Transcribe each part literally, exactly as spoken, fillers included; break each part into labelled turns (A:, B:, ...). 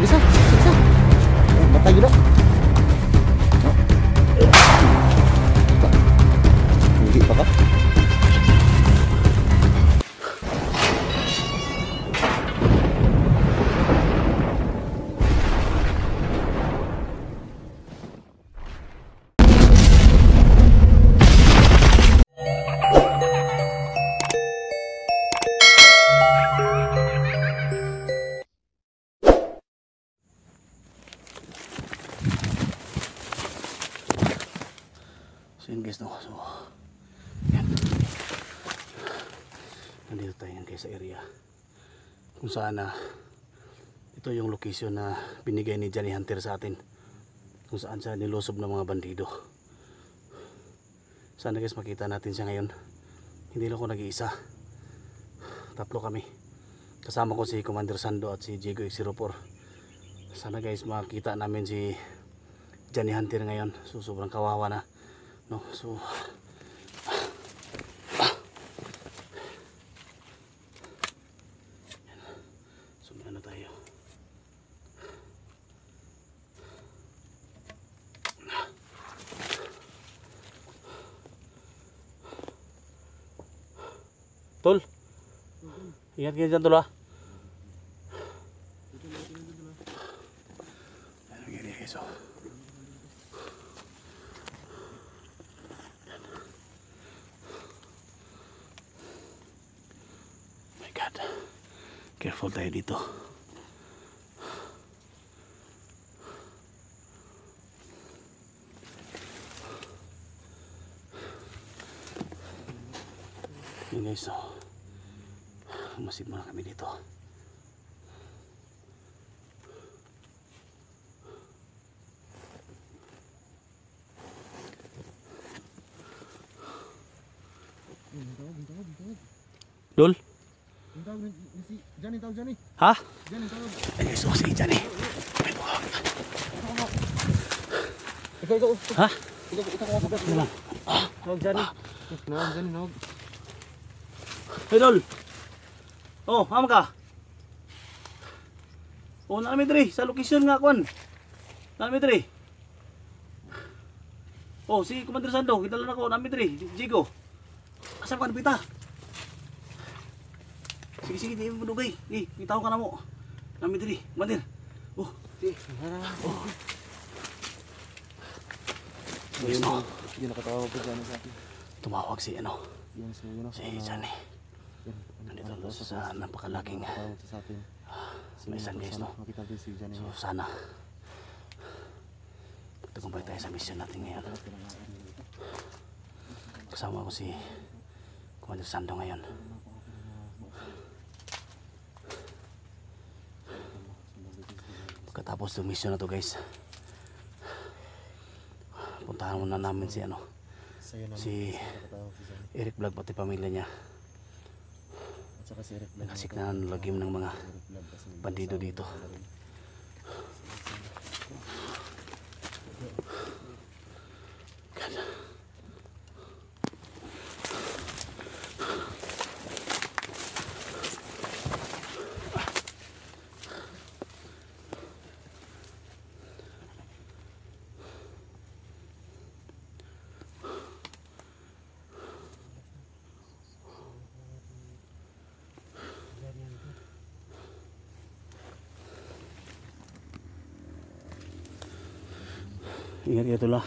A: Bisa, bisa. Matay gila. Hindi pa ka?
B: So yun guys, no? So yan, nandito tayo yan guys sa area kung saan na ito yung location na binigay ni Johnny Hunter sa atin, kung saan siya nilosob ng mga bandido. Sana guys makita natin siya ngayon. Hindi lang ako nag-iisa, tatlo kami, kasama ko si Commander Sando at si Diego X zero four. Sana guys makita namin si Johnny Hunter ngayon. So sobrang kawawa na, no? So so ano tayo, tol, ingat kayo dyan tol ah. Ano gini guys, oh. Careful tayo dito. Yun guys, so masid muna kami dito. Dol?
A: Johnny, tawag Johnny.
B: Ha?
A: Johnny, tawag.
B: Ay, so si Johnny.
A: Ikaw, ikaw.
B: Ha?
A: Ikaw, ikaw ako sa
B: Ano?
A: tawag Johnny. Tawag Johnny, tawag.
B: Hey, Dol. Oh, hama ka. Oh, namin diri sa location nga kwan. Namin diri. Oh, si Commander Sando, kita lang ako namin diri. Jigo. Asa ka nabita? Sige, sige, di mo dugay. Eh, itaw ka na mo. Namin diri, Commander. Oh,
A: Sige.
B: oh. Yes, no.
A: Yun nakatawag po Johnny sa akin.
B: Tumawag si ano,
A: Yan, so yun ako.
B: si Johnny. Nandito lang sa napakalaking
A: Nakatawag sa atin.
B: may isang guys, no?
A: Makita din si Johnny.
B: So sana pagtagumpay tayo sa mission natin ngayon. Kasama ko si Commander Sando ngayon. Pagkatapos ng mission na to guys, puntahan muna namin si ano, si Eric Vlog pati pamilya niya. Nakasik na nalagim ng mga bandido dito. Ingat ya tulah.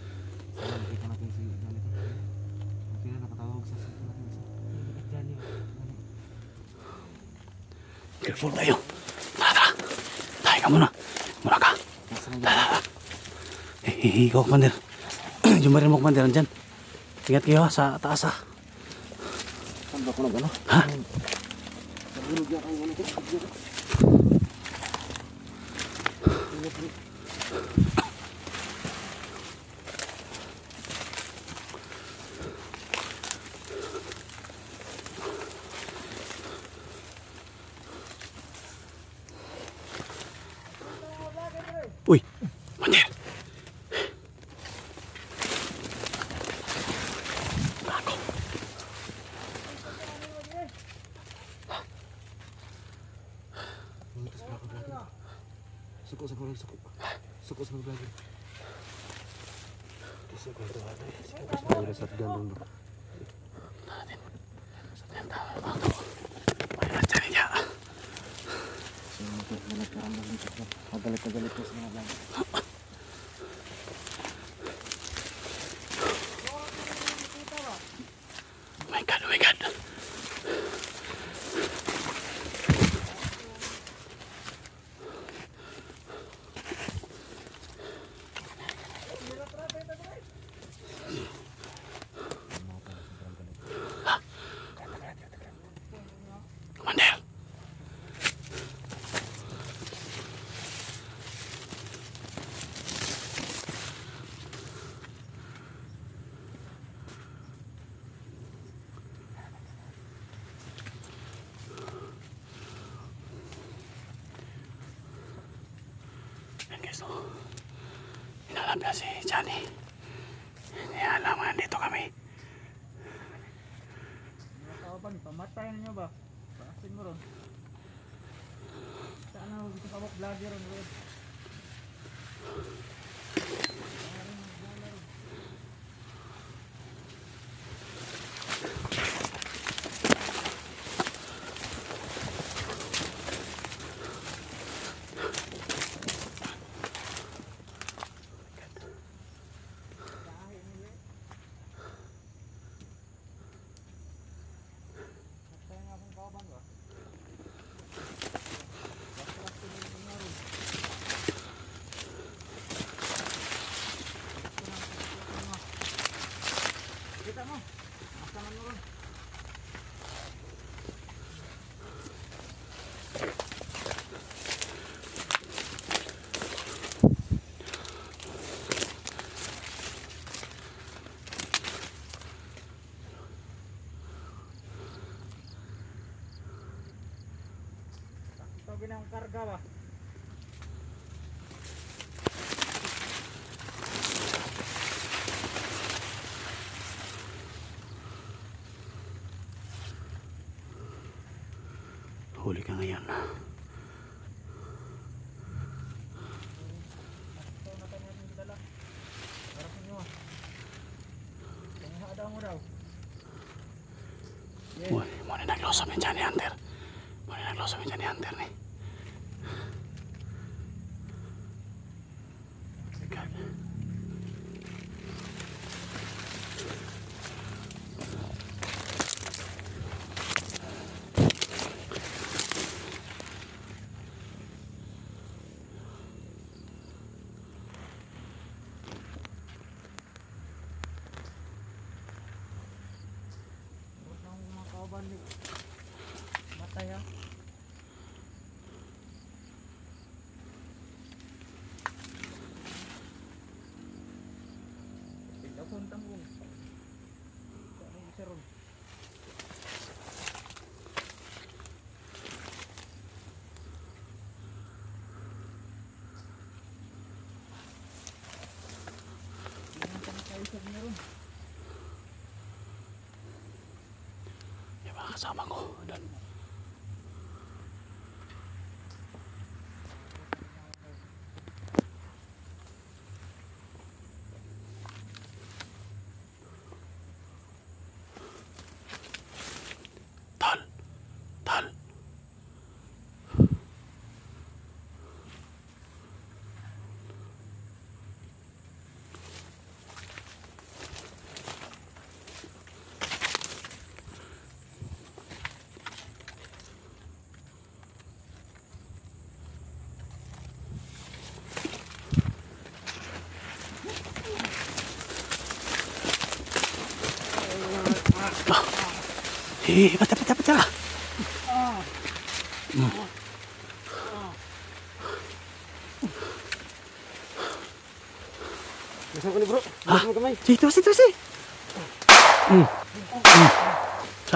B: Careful tayo. Tara, tara. Tayo ka muna. Muna ka. Tara, tara. Eh, ikaw, Commander. Jumarin mo, Commander, andyan. Ingat kayo ha, sa taas ha.
A: Saan ba ko nag ano?
B: Ha?
A: Nabulog yan kayo ano ko.
B: Uy, Commander. Ako.
A: Suko sa kulang suko. Suko sa kulang. Suko ito ate. Suko sa kulang sa gandong bro.
B: Natin. Sa tentawa ako. May nandiyan niya.
A: Sino mo ito? Galit ka ramdam dito. Magalit na galit ko sa mga bang.
B: Oh my God, oh my God. Commander. Yan guys, oh. Inalam na si Johnny. Hindi alam nga nandito kami.
C: Kawan, pamatay ninyo ba? Paasin mo ron. Saan na gusto ka wak vlogger ron ron? Kita mo. Masaman mo ron. Ito ginang karga ba?
B: Huli ka ngayon.
C: Ito na tayo natin dala. Harap ninyo ah. Panghada mo daw.
B: Uy, mo na nagloso min Johnny Hunter. Mo na nagloso min Johnny Hunter ni. God.
C: Huwag nang mga kauban ni matay ha. Pindah pun tanggung. Tak ada bisa ron. Jangan sampai kayu sebenarnya ron.
B: Yung mga kasama ko doon. Tol! Tol! Eh, baca, baca, baca. Hmm.
A: Nasaan ko ni bro?
B: Ah,
A: Nasaan mo kamay?
B: situ, situ, situ. Hmm. Hmm. Sa.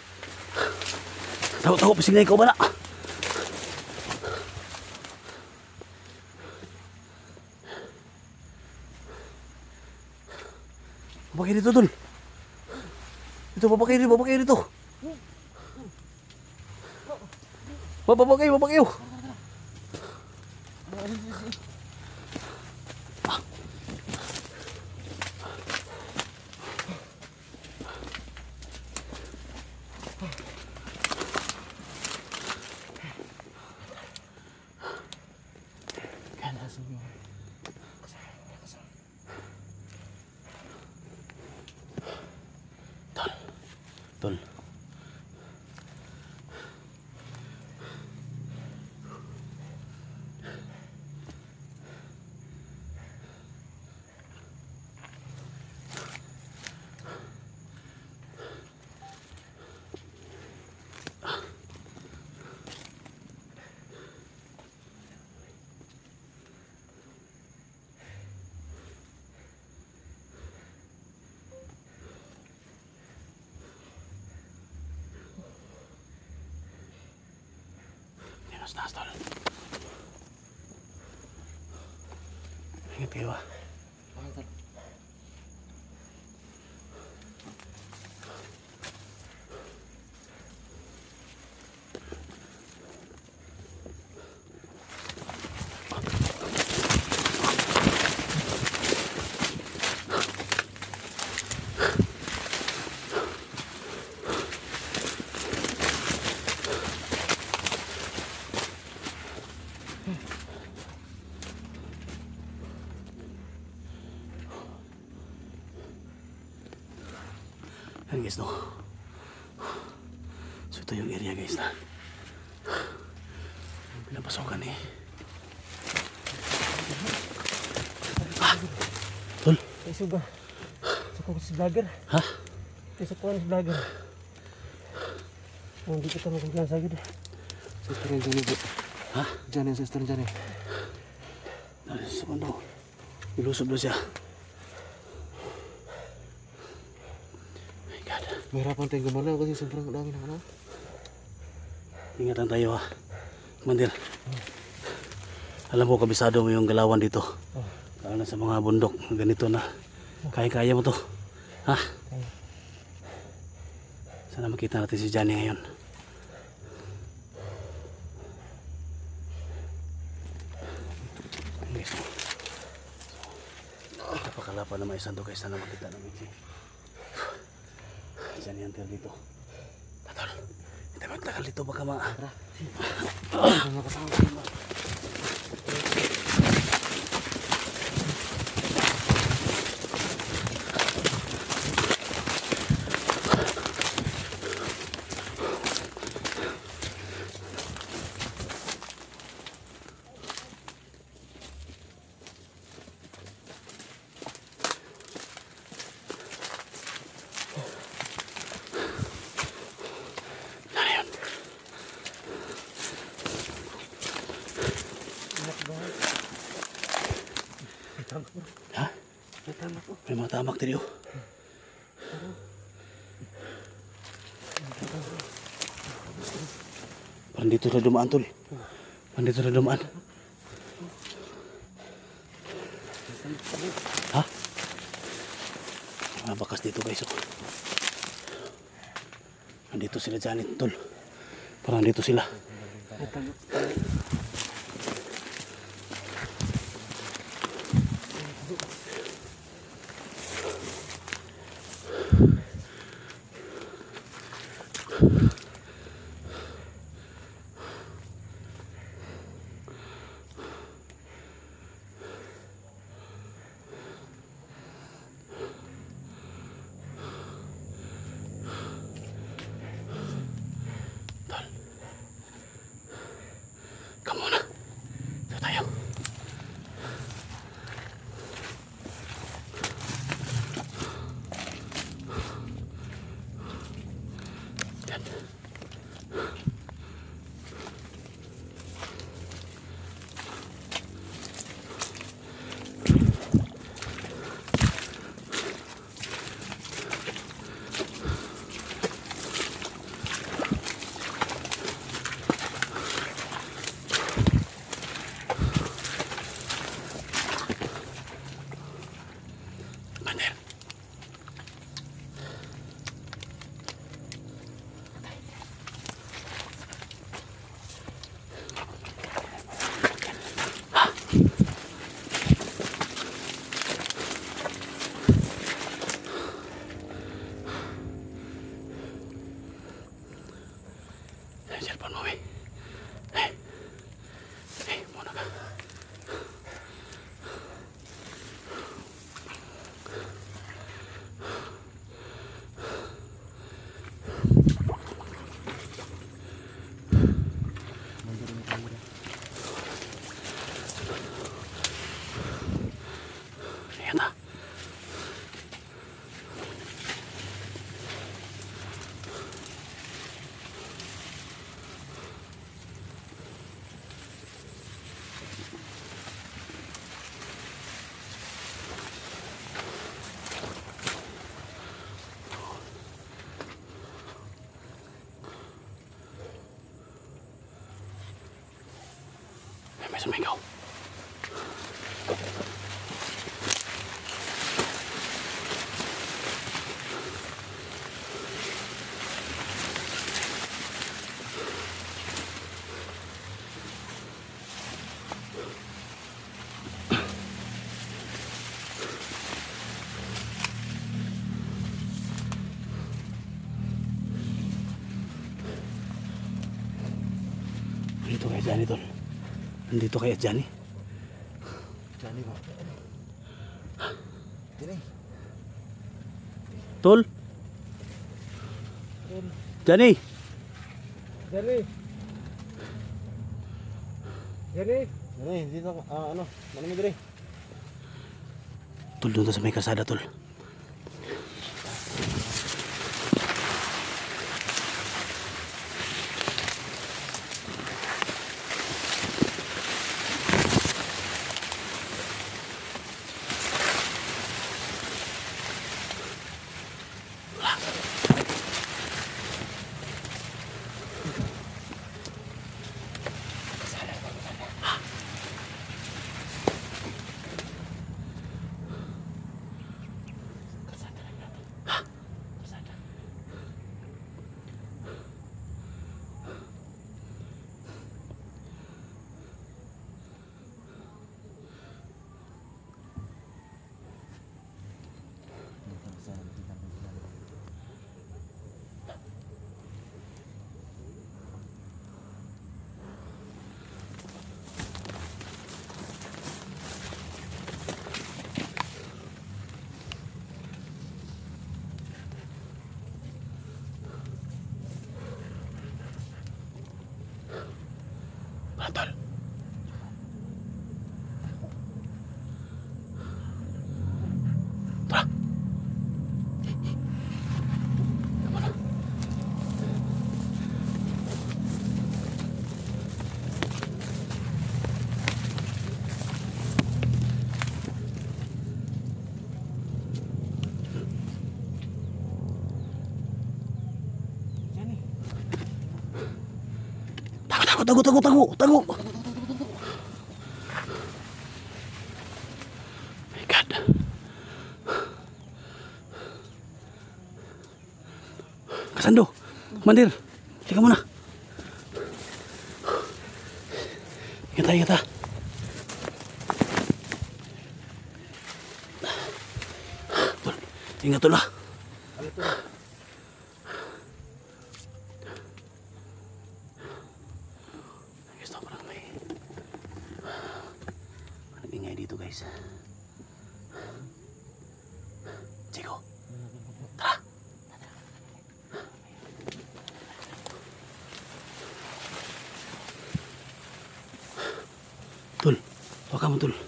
B: Tahu, tahu, pusing na ikaw ba na? Babakay dito, Dul. Dito, babakay dito, babakay dito. Babakay, babakay. Tol. Taas taas tol. Ingat kayo ah. Ayan guys, no. So ito yung area guys na pinapasokan eh. Ah! Tol!
A: Iso ba? Sa ko si vlogger.
B: Ha?
A: Iso ko si vlogger. Hindi kita magkumpiyansa agad. Sister yan dyan eh.
B: Ha?
A: Dyan yan, sister dyan eh.
B: Dahil sa ano, ilusob na siya. My God.
A: Mahirapan tayong gumalaw kasi sobrang dami na ano.
B: Ingatan tayo ha. Mandir. Alam ko kabisado mo yung galawan dito.
A: Oh.
B: Lalo na sa mga bundok. Ganito na. Kaya-kaya mo to. Ha?
A: Kaya.
B: Sana makita natin si Johnny ngayon. Guys, napakalapa na may sando guys na makita namin si Johnny Hunter dito. Tatol, hindi magtagal dito baka ma...
A: Mga kasama ko naman.
B: Ha? May mga tamak dito. Parang dito na dumaan tol. Parang dito na dumaan. Ha? Mga bakas dito guys. Oh. Nandito sila Janet tol. Parang dito sila. Come May sumigaw. Dito kaya Johnny, tol. Nandito kaya Johnny.
A: Johnny ba? Dini.
B: Tol. Johnny.
C: Jerry. Jerry.
A: Dini, dito ah, ano? Ano mo diri?
B: Tol, doon sa may kasada, tol. Tol. Tara. Tama na.
C: Johnny.
B: Tago, tago, tago, tago, tago. My God. Kasando, Mandir, lihat muna. Ingat tayo, ingat tayo. Tol, ingat tol ah. Gusto ko lang may anong ingay dito guys. Chico, tara. Tol, huwag ka mo tol.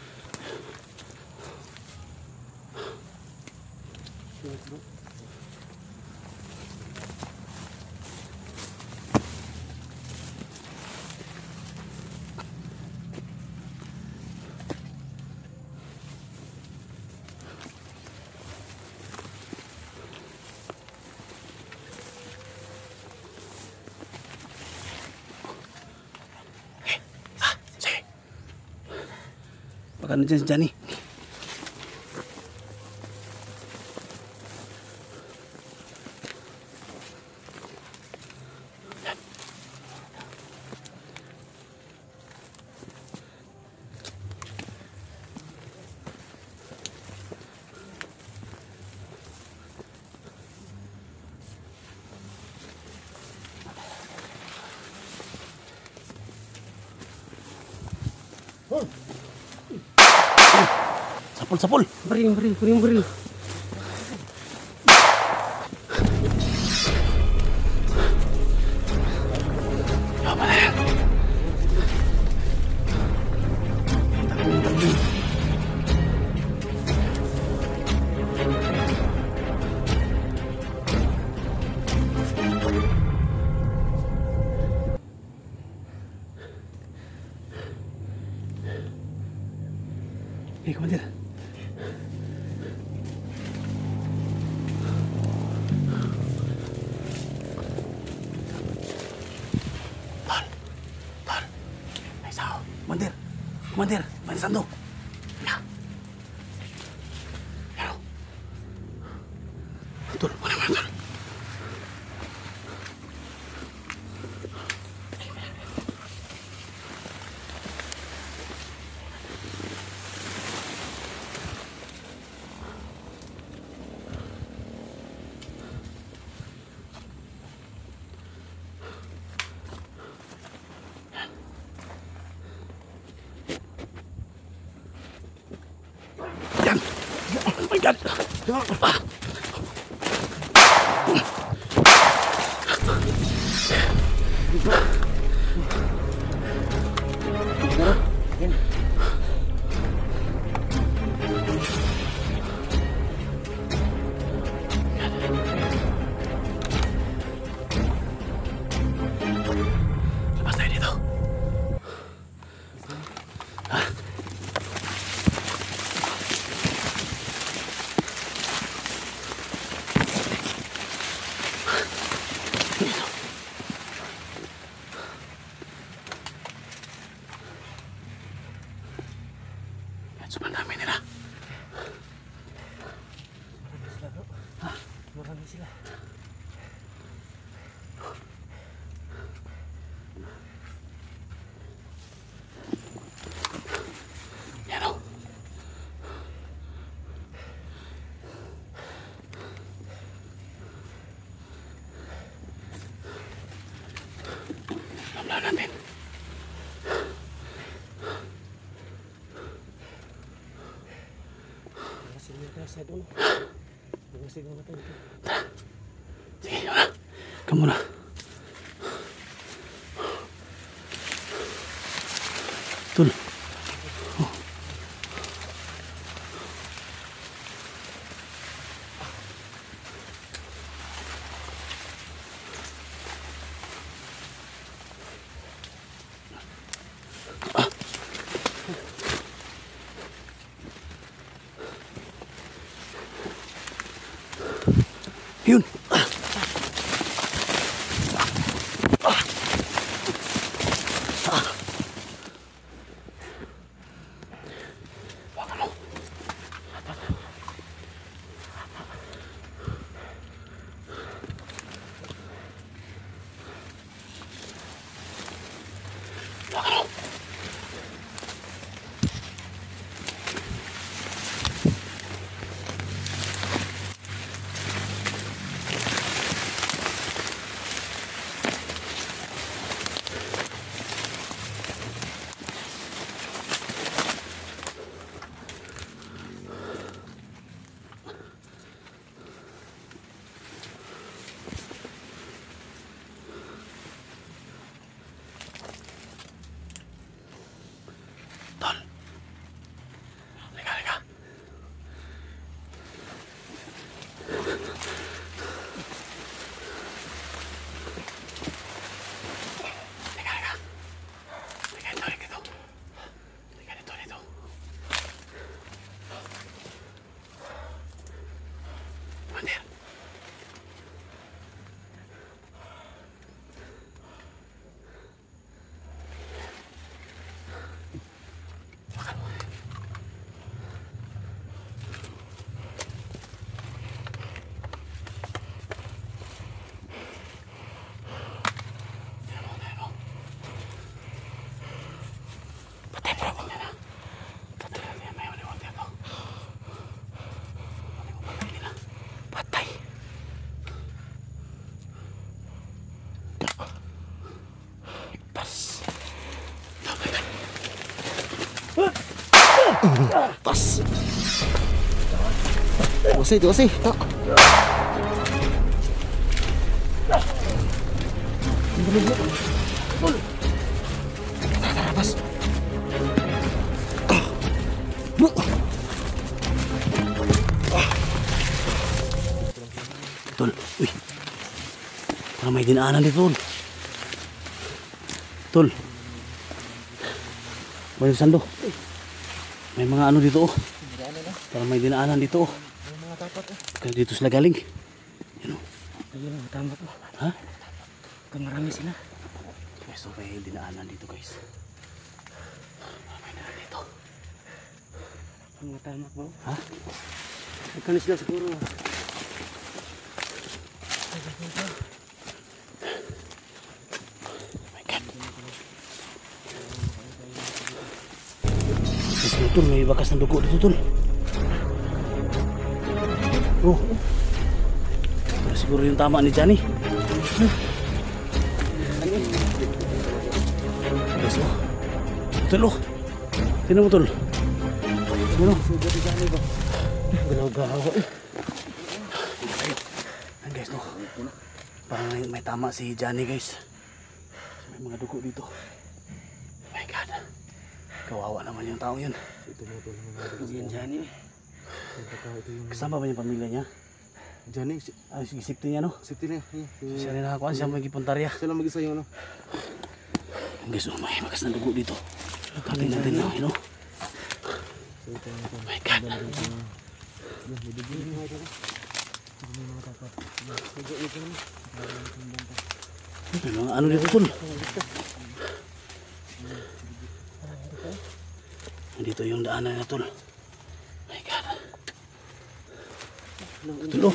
B: Baka nandiyan si Johnny. Sapul, sapul.
C: Bering, bering, bering, bering.
B: Ya, mana ya? Eh, komandir. Tol, tol, may sao. Komandir, Komandir, Komandir Sando. Ya. Ya. Tol, mana mana tol? Yan. Oh my God. Ah. Lepas tayo dito. Sobrang dami nila.
A: Hah? Marami sila.
B: Yan o. Lamlaw natin.
A: Sige tayo sa doon. Sige muna tayo dito.
B: Sige, yun na. Ikaw muna. Tol. Oh. Ah. Yun. Ah. Ah. Ah. Hawakan mo. Hawakan mo. Tol. Lika, lika. Lika, lika. Lika dito, lika dito. Lika dito, dito. Komandir. Patay bro. Patay. May maliwag dito. Patay nila. Patay. Pas.
A: Pas. Dosi, dosi. Tak. Pas.
B: Tol, uy. Parang may dinaanan dito, Tol. Tol. May sando. May mga ano dito, oh. Parang may dinaanan dito, oh.
A: May mga tapat eh.
B: Kaya dito sila galing. Yan, oh.
A: Ayun ang tama po.
B: Ha?
A: Kung marami sila.
B: Guys, so may dinaanan dito, guys.
A: Mga tamak bro.
B: Ha?
A: Nagkanis lang siguro.
B: My God. Ito tol, may bakas ng dugo dito tol. Oh. Ito siguro yung tama ni Johnny. Yes, oh. Tol, oh. Tingnan mo tol. Ano?
A: Galaw-gawa eh.
B: Ayan guys, no. Parang may, may tama si Johnny guys. May mga dugo dito. Oh my God. Kawawa naman yung tao yun.
A: Ito mo ito. Yan Johnny.
B: Kasama ba yung pamilya niya?
A: Johnny,
B: Ay, sige, safety niya no?
A: safety na.
B: Siya rin nakakuha, siya may gipuntarya.
A: Siya lang mag-isa yung ano.
B: Guys, oh, may bakas ng dugo dito. Katin natin na, you know? Oh my God. Ano, ano dito tol? Dito yung daanan na tol. Oh my God. Tulo.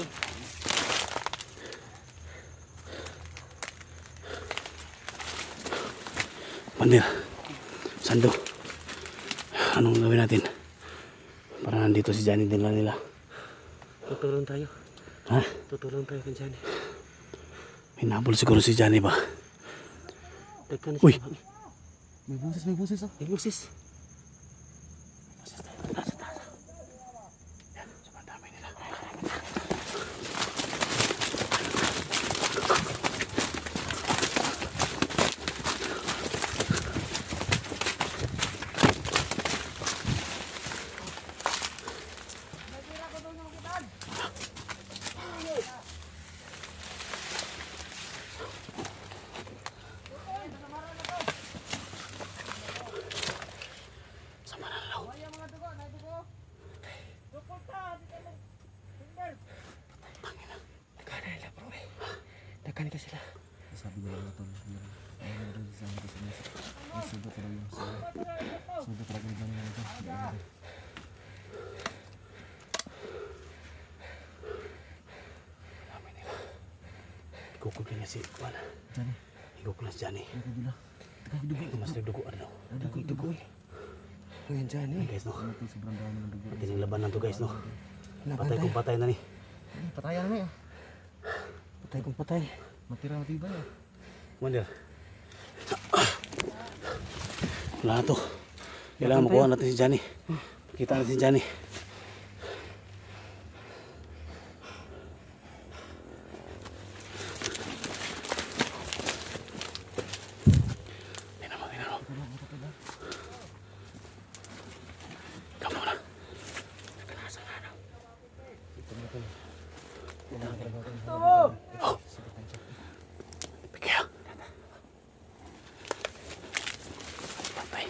B: Pandir. Sando. Anong gawin natin? Para nandito si Johnny din lang nila.
A: Tutulong tayo.
B: Ha?
A: Tutulong tayo kay Johnny.
B: May nabol siguro si Johnny ba?
A: Nagkanis
B: Uy!
A: lang. May busis, may busis ah. May busis.
B: Yan, sobrang dami nila. Sama na lang.
A: Nagkanin nila bro eh. Nagkanin ka sila.
C: Sabi nila na tol, meron ayun rin sa akin kasi may may sugat talaga yung sa sugat talaga yung ganyan ito.
B: Ikukul niya si Juan.
C: Johnny,
B: Ikukul na si Johnny.
C: ano dila? Nagkakidugo.
B: Ito mas nagduguan daw.
C: Nagkakidugo eh.
A: Ayan Johnny.
B: Ayan guys no.
C: Ano to, sobrang dami ng dugo.
B: Pati ng labanan to guys no.
A: Laban
B: Patay
A: tayo.
B: kung patay na ni.
C: Ay, patayan na eh.
A: Patay kung patay.
C: Matira matibay eh.
B: Wonder. Wala na to. Kailangan makuha natin si Johnny. Kita natin si Johnny. Tingnan mo, tingnan mo. Kamu na. Oh! Kaya. Patay.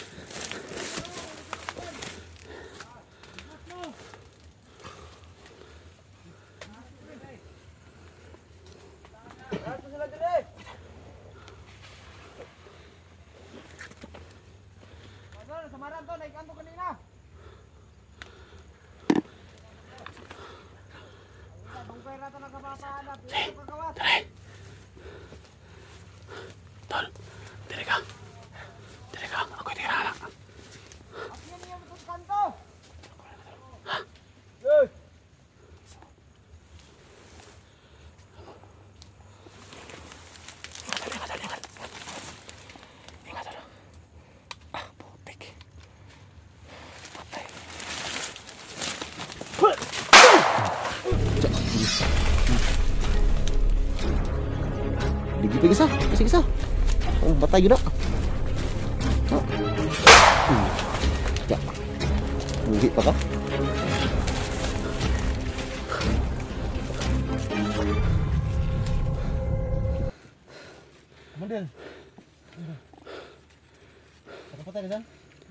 C: Samaran to, naik kanto kanina. Bang pera to nagkapapahanap. Ito kagawas.
B: Tara. Tol, dire ka. Dire ka. Ako'y tira na.
C: Akin niyo ito sa kanto. Hey!
B: Ingat tol. Ah, putik. Patay.
A: Lagi pa isa. Kasi isa. Oh, batay yun na. Oh. Hmm. Ya. Hindi pa ka?
C: Model. Apa tadi kan?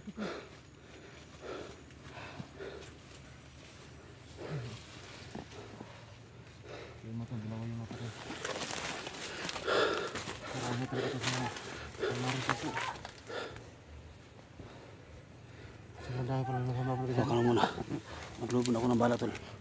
C: Yung mata, dalawa yung mata ko. Marami talaga ito sa pamarin sa po.
A: Ang dami pala ng sama bro.
B: Huwag ka na muna. Maglubon ako ng bala tol.